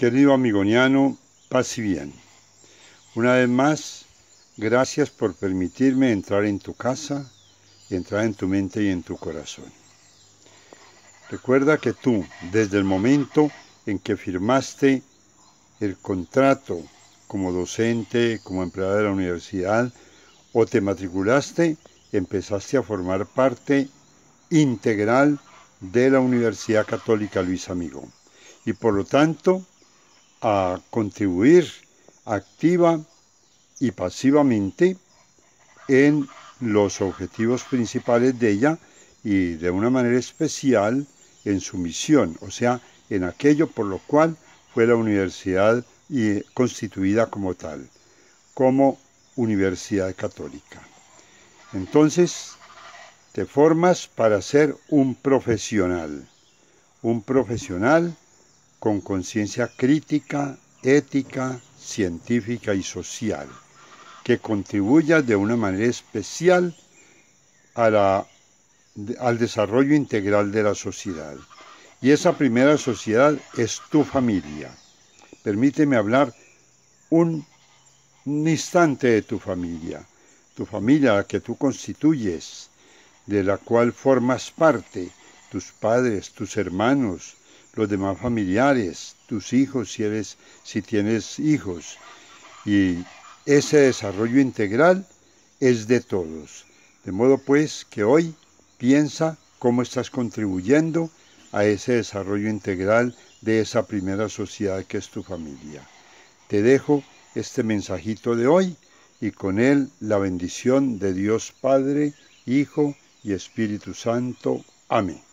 Querido amigoniano, paz y bien. Una vez más, gracias por permitirme entrar en tu casa y entrar en tu mente y en tu corazón. Recuerda que tú, desde el momento en que firmaste el contrato como docente, como empleado de la universidad, o te matriculaste, empezaste a formar parte integral de la Universidad Católica Luis Amigo. Y por lo tanto, a contribuir activa y pasivamente en los objetivos principales de ella y de una manera especial en su misión, o sea, en aquello por lo cual fue la universidad constituida como tal, como Universidad Católica. Entonces, te formas para ser un profesional con conciencia crítica, ética, científica y social, que contribuya de una manera especial al desarrollo integral de la sociedad. Y esa primera sociedad es tu familia. Permíteme hablar un instante de tu familia la que tú constituyes, de la cual formas parte, tus padres, tus hermanos, los demás familiares, tus hijos si tienes hijos. Y ese desarrollo integral es de todos. De modo pues que hoy piensa cómo estás contribuyendo a ese desarrollo integral de esa primera sociedad que es tu familia. Te dejo este mensajito de hoy y con él la bendición de Dios Padre, Hijo y Espíritu Santo. Amén.